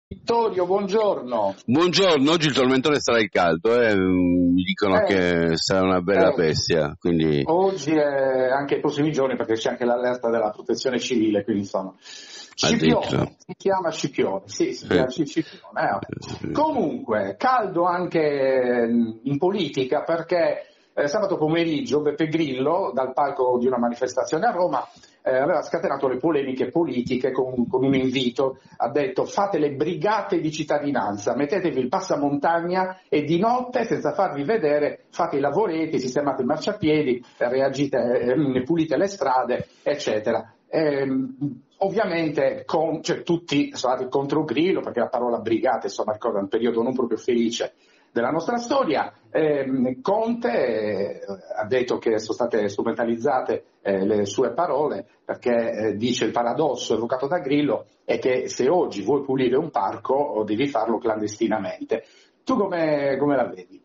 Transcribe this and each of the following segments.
Vittorio, buongiorno. Buongiorno, oggi il tormentone sarà il caldo, mi dicono che sarà una bella bestia, quindi... Oggi e anche i prossimi giorni, perché c'è anche l'allerta della protezione civile, quindi insomma... Scipione, si chiama Scipione, sì, si chiama Scipione. Comunque, caldo anche in politica, perché sabato pomeriggio Beppe Grillo, dal palco di una manifestazione a Roma, aveva scatenato le polemiche politiche con un invito. Ha detto: fate le brigate di cittadinanza, mettetevi il passamontagna e di notte, senza farvi vedere, fate i lavoretti, sistemate i marciapiedi, reagite, pulite le strade, eccetera. Ovviamente tutti sono andati contro Grillo, perché la parola brigate ricorda un periodo non proprio felice della nostra storia. Conte ha detto che sono state strumentalizzate le sue parole, perché dice: il paradosso evocato da Grillo è che se oggi vuoi pulire un parco devi farlo clandestinamente. Tu come la vedi?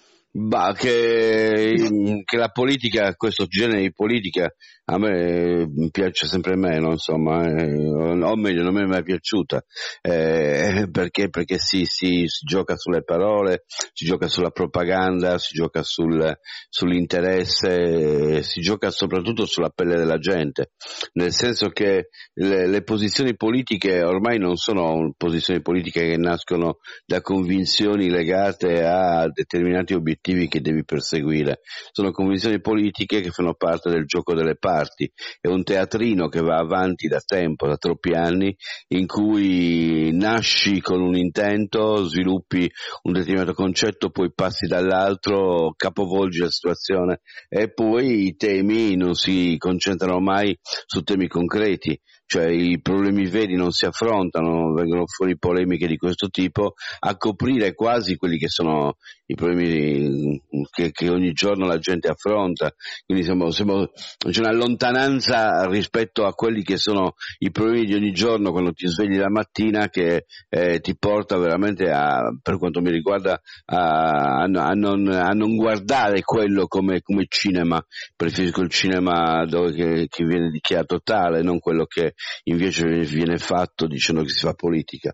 Che la politica, questo genere di politica, a me piace sempre meno, insomma, o meglio, non mi è mai piaciuta, perché si gioca sulle parole, si gioca sulla propaganda, si gioca sull'interesse, si gioca soprattutto sulla pelle della gente, nel senso che le posizioni politiche ormai non sono posizioni politiche che nascono da convinzioni legate a determinati obiettivi che devi perseguire, sono convinzioni politiche che fanno parte del gioco delle parti, è un teatrino che va avanti da tempo, da troppi anni, in cui nasci con un intento, sviluppi un determinato concetto, poi passi dall'altro, capovolgi la situazione e poi i temi non si concentrano mai su temi concreti, cioè i problemi veri non si affrontano, vengono fuori polemiche di questo tipo a coprire quasi quelli che sono i problemi che ogni giorno la gente affronta, quindi c'è una lontananza rispetto a quelli che sono i problemi di ogni giorno quando ti svegli la mattina, che ti porta veramente per quanto mi riguarda a non guardare quello come cinema. Preferisco il cinema che viene dichiarato tale, non quello che invece viene fatto dicendo che si fa politica.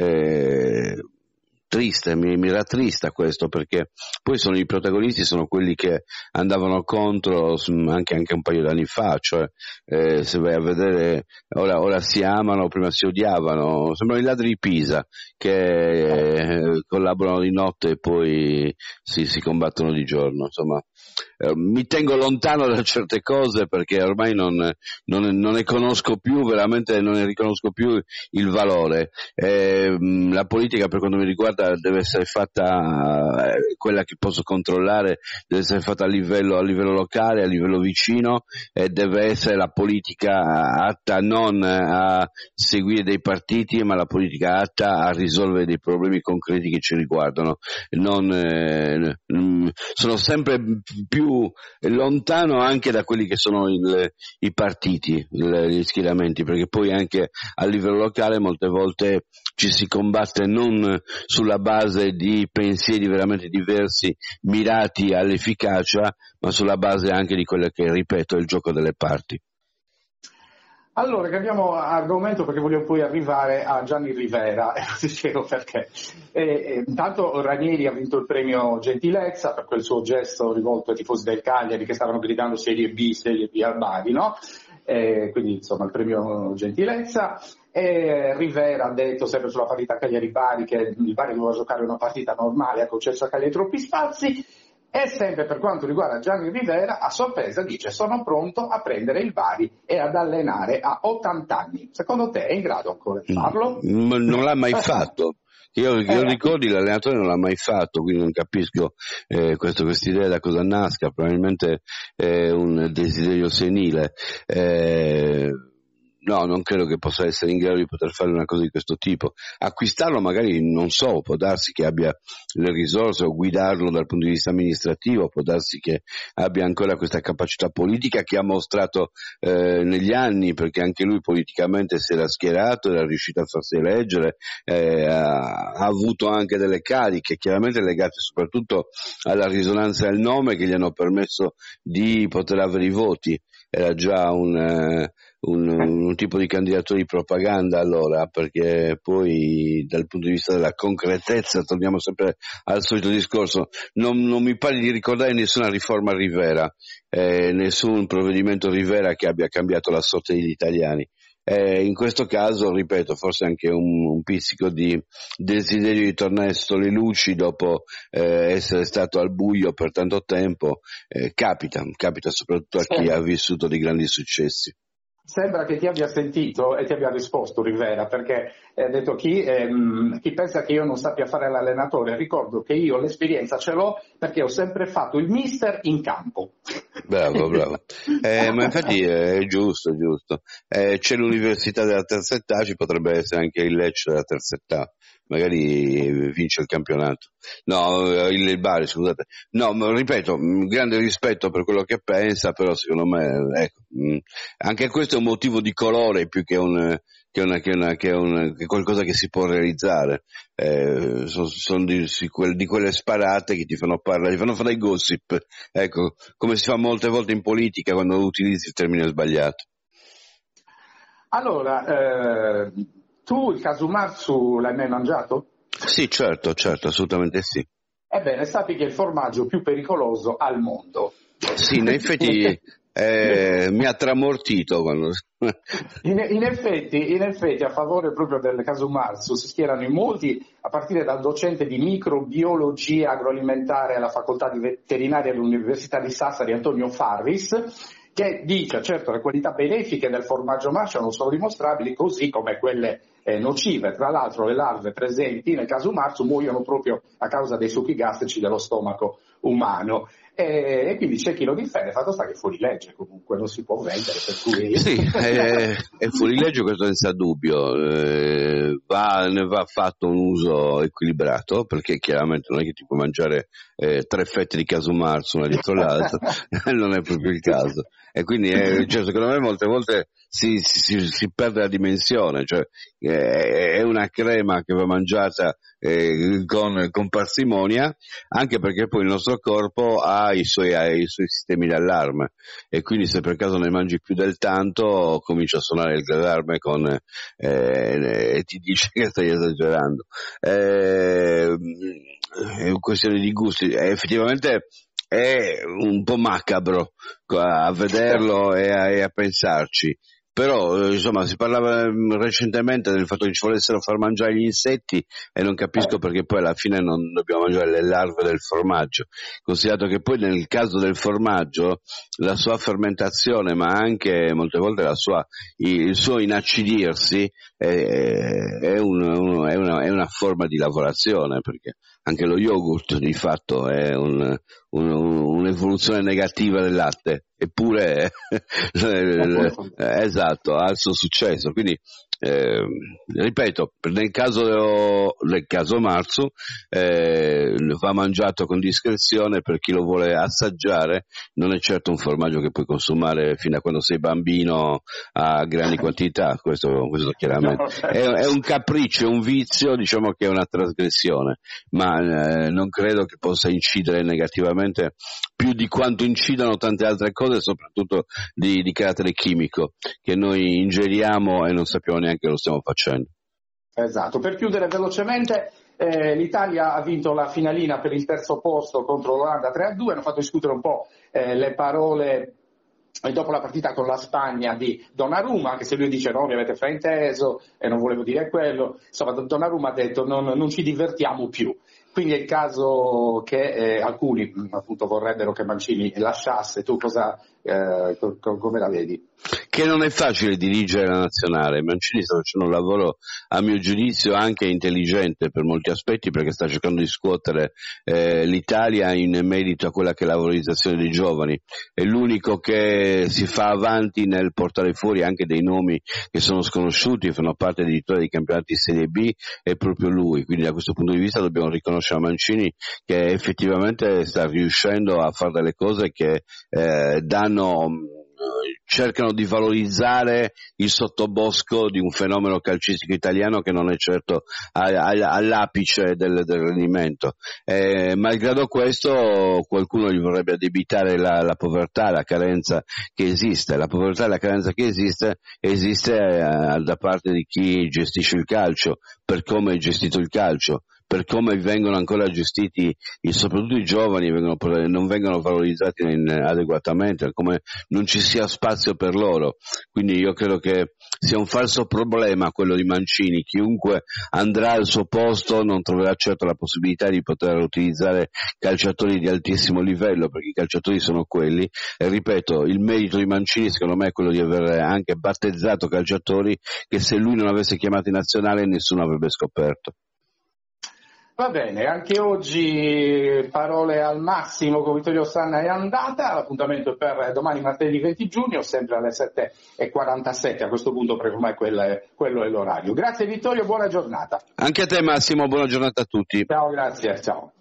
Triste, mi rattrista questo, perché poi i protagonisti sono quelli che andavano contro anche un paio d'anni fa, cioè se vai a vedere ora si amano, prima si odiavano, sembrano i ladri di Pisa che collaborano di notte e poi si combattono di giorno, insomma. Mi tengo lontano da certe cose perché ormai non ne conosco più, veramente non ne riconosco più il valore. La politica, per quanto mi riguarda, deve essere fatta, quella che posso controllare, deve essere fatta a livello locale, a livello vicino, e deve essere la politica atta non a seguire dei partiti, ma la politica atta a risolvere dei problemi concreti che ci riguardano. Sono sempre più lontano anche da quelli che sono i partiti, gli schieramenti, perché poi anche a livello locale molte volte ci si combatte non sulla base di pensieri veramente diversi, mirati all'efficacia, ma sulla base anche di quello che, ripeto, è il gioco delle parti. Allora, cambiamo argomento perché voglio poi arrivare a Gianni Rivera, e ti spiego perché. Intanto Ranieri ha vinto il premio Gentilezza per quel suo gesto rivolto ai tifosi del Cagliari che stavano gridando Serie B al Bari, no? Quindi insomma il premio Gentilezza. E Rivera ha detto, sempre sulla partita Cagliari-Bari, che il Bari doveva giocare una partita normale, ha concesso a Cagliari troppi spazi. E sempre per quanto riguarda Gianni Rivera, a sorpresa dice: sono pronto a prendere il Bari e ad allenare a 80 anni. Secondo te è in grado ancora di farlo? Non l'ha mai fatto. Io ricordi, l'allenatore non l'ha mai fatto, quindi non capisco questa idea da cosa nasca, probabilmente è un desiderio senile. No, non credo che possa essere in grado di poter fare una cosa di questo tipo. Acquistarlo magari, non so, può darsi che abbia le risorse, o guidarlo dal punto di vista amministrativo, può darsi che abbia ancora questa capacità politica che ha mostrato negli anni, perché anche lui politicamente si era schierato, era riuscito a farsi eleggere, ha avuto anche delle cariche, chiaramente legate soprattutto alla risonanza del nome, che gli hanno permesso di poter avere i voti. era già un tipo di candidatura di propaganda allora, perché poi dal punto di vista della concretezza torniamo sempre al solito discorso, non mi pare di ricordare nessuna riforma Rivera, nessun provvedimento Rivera che abbia cambiato la sorte degli italiani. In questo caso, ripeto, forse anche un pizzico di desiderio di tornare sotto le luci dopo essere stato al buio per tanto tempo, capita soprattutto a chi ha vissuto dei grandi successi. Sembra che ti abbia sentito e ti abbia risposto Rivera, perché ha detto chi pensa che io non sappia fare l'allenatore, ricordo che io l'esperienza ce l'ho perché ho sempre fatto il mister in campo. Bravo. Ma infatti è giusto. C'è l'università della terza età, ci potrebbe essere anche il Lecce della terza età, magari vince il campionato. No, il Bari, scusate. No, ma ripeto, grande rispetto per quello che pensa, però secondo me, ecco, anche questo è un motivo di colore più che qualcosa che si può realizzare. Sono di quelle sparate che ti fanno parlare, ti fanno fare i gossip, ecco, come si fa molte volte in politica quando utilizzi il termine sbagliato. Allora, tu il Casumarzu l'hai mai mangiato? Sì, certo, assolutamente sì. Ebbene, sappi che è il formaggio più pericoloso al mondo. Sì, in effetti mi ha tramortito quando... In effetti a favore proprio del Casumarzu si schierano in molti, a partire dal docente di microbiologia agroalimentare alla facoltà di veterinaria dell'Università di Sassari, Antonio Farris, che dice certo le qualità benefiche del formaggio mancia non sono dimostrabili, così come quelle nocive. Tra l'altro le larve presenti nel Casumarzu muoiono proprio a causa dei succhi gastrici dello stomaco umano. E quindi c'è chi lo difende, fatto sta che è fuori legge, comunque non si può vendere, per cui... Sì, è fuori legge, questo senza dubbio, ne va fatto un uso equilibrato, perché chiaramente non è che ti puoi mangiare 3 fette di Casumarzu una dietro l'altra, non è proprio il caso, e quindi cioè, secondo me molte volte si perde la dimensione, cioè è una crema che va mangiata con parsimonia, anche perché poi il nostro corpo ha i suoi sistemi d'allarme, e quindi se per caso ne mangi più del tanto comincia a suonare l'allarme e ti dice che stai esagerando. È una questione di gusti, effettivamente è un po' macabro a vederlo e a pensarci. Però insomma si parlava recentemente del fatto che ci volessero far mangiare gli insetti, e non capisco perché poi alla fine non dobbiamo mangiare le larve del formaggio, considerato che poi nel caso del formaggio la sua fermentazione, ma anche molte volte il suo inacidirsi è una forma di lavorazione, perché anche lo yogurt di fatto è un'evoluzione negativa del latte, eppure esatto, ha il suo successo. Quindi ripeto, nel caso Marzu va mangiato con discrezione per chi lo vuole assaggiare, non è certo un formaggio che puoi consumare fino a quando sei bambino a grandi quantità, questo chiaramente è un capriccio, è un vizio, diciamo che è una trasgressione, ma non credo che possa incidere negativamente più di quanto incidano tante altre cose, soprattutto di carattere chimico, che noi ingeriamo e non sappiamo neanche che lo stiamo facendo. Esatto, per chiudere velocemente, l'Italia ha vinto la finalina per il terzo posto contro l'Olanda 3-2, hanno fatto discutere un po' le parole dopo la partita con la Spagna di Donnarumma, anche se lui dice no, mi avete frainteso e non volevo dire quello, insomma Donnarumma ha detto non ci divertiamo più. Quindi è il caso che alcuni appunto vorrebbero che Mancini lasciasse. Tu come la vedi? Che non è facile dirigere la nazionale. Mancini sta facendo un lavoro, a mio giudizio, anche intelligente per molti aspetti, perché sta cercando di scuotere l'Italia in merito a quella che è la valorizzazione dei giovani. È l'unico che si fa avanti nel portare fuori anche dei nomi che sono sconosciuti, fanno parte addirittura dei campionati Serie B, è proprio lui. Quindi da questo punto di vista dobbiamo riconoscere a Mancini che effettivamente sta riuscendo a fare delle cose che danno cercano di valorizzare il sottobosco di un fenomeno calcistico italiano che non è certo all'apice del rendimento. Malgrado questo, qualcuno gli vorrebbe addebitare la povertà, la carenza che esiste. La povertà e la carenza che esiste da parte di chi gestisce il calcio, per come è gestito il calcio, per come vengono ancora gestiti, soprattutto i giovani non vengono valorizzati adeguatamente, come non ci sia spazio per loro. Quindi io credo che sia un falso problema quello di Mancini. Chiunque andrà al suo posto non troverà certo la possibilità di poter utilizzare calciatori di altissimo livello, perché i calciatori sono quelli, e ripeto, il merito di Mancini secondo me è quello di aver anche battezzato calciatori che se lui non avesse chiamato in nazionale nessuno avrebbe scoperto. Va bene, anche oggi parole al massimo con Vittorio Osanna è andata. L'appuntamento per domani martedì 20 giugno, sempre alle 7:47, a questo punto perché ormai quello è l'orario. Grazie Vittorio, buona giornata. Anche a te Massimo, buona giornata a tutti. Ciao, grazie, ciao.